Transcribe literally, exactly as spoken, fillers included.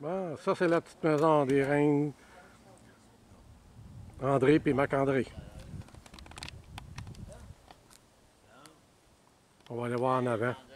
Bon, ça, c'est la petite maison des reines André et Marc-André. On va aller voir en avant.